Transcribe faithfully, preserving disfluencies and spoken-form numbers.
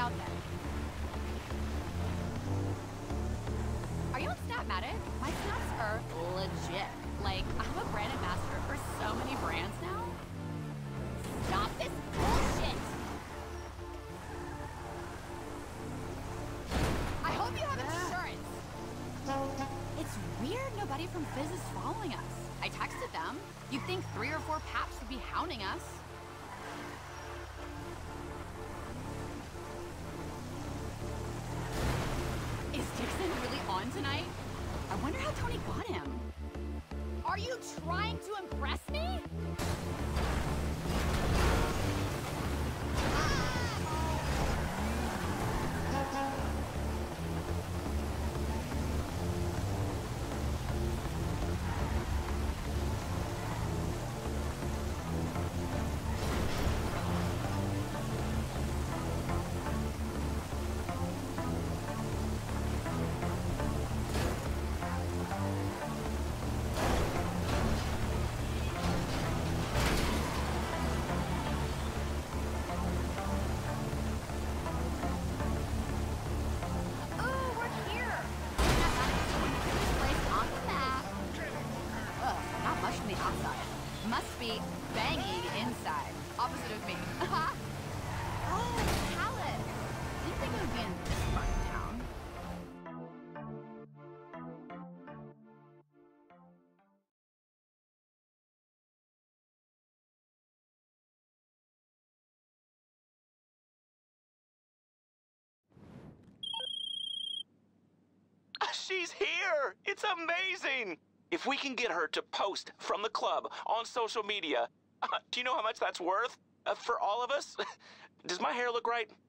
out then. Are you on Snapmatic? My snaps are legit. Like, I'm a brand ambassador for so many brands now. Stop this bullshit! I hope you have insurance. It's weird nobody from Fizz is following us. I texted them. You'd think three or four paps would be hounding us. Is Dixon really on tonight? I wonder how Tony got him. Are you trying to impress me? Must be banging inside. Opposite of me. Oh, Palace. Didn't think it would be in this part of town. She's here! It's amazing! If we can get her to post from the club on social media, uh, do you know how much that's worth? Uh, for all of us? Does my hair look right?